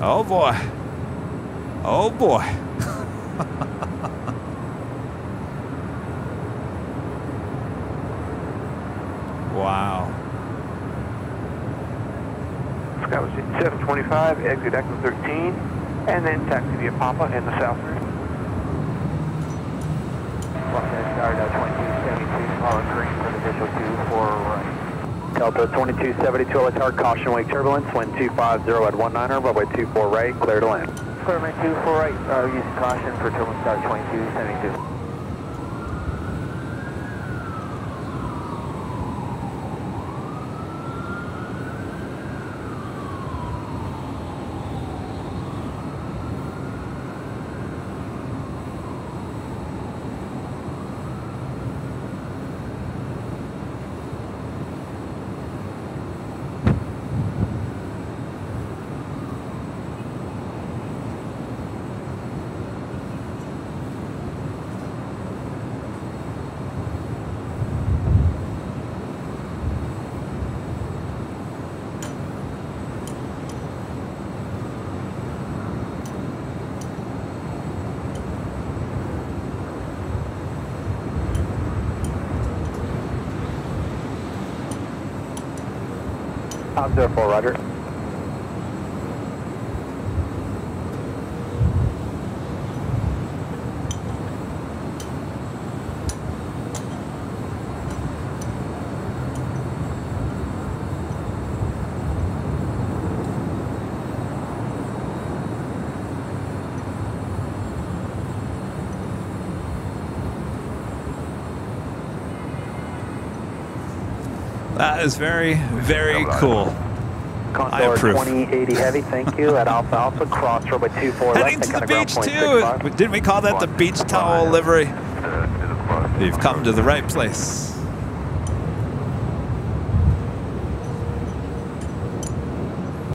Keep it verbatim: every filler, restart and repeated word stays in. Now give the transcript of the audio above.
Oh boy. Oh boy. Wow. seven twenty-five, exit Echo thirteen, and then taxi via Papa in the south route. Start at twenty-two seventy-two, follow green for the visual two four right. Delta twenty-two seventy-two, let's hard caution wake turbulence, wind two five zero at one niner, runway two four right, clear to land. Clear wind two four right, uh, use caution for turbulence start twenty-two seventy-two. Top zero four, roger. That is very, very cool. Condor twenty eighty heavy, thank you. At Alpha Alpha, cross runway two four left. Heading to the beach too. Didn't we call that the beach towel livery? You've come to the right place.